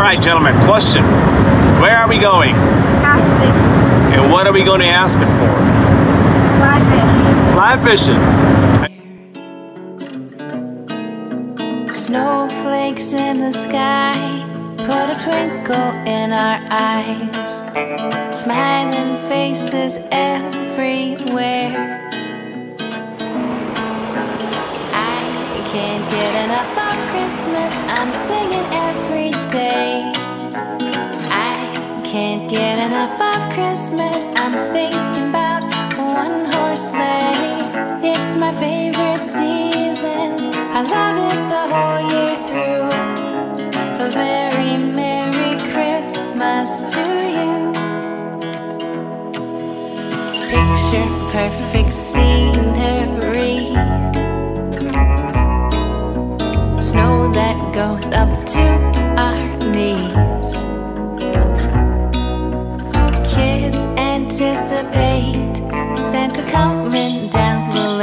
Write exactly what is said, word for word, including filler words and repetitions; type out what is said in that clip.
right, gentlemen, question. Where are we going? Aspen. And what are we going to Aspen for? Fly fish. Fly fishing. Snowflakes in the sky put a twinkle in our eyes. Smiling faces everywhere. I can't get enough of Christmas. I'm singing every day. I can't get enough of Christmas. I'm thinking about one horse sleigh. It's my favorite season. I love it the whole year through. A very Merry Christmas to you. Picture perfect scenery. Snow that goes up to our knees. Kids anticipate Santa coming down the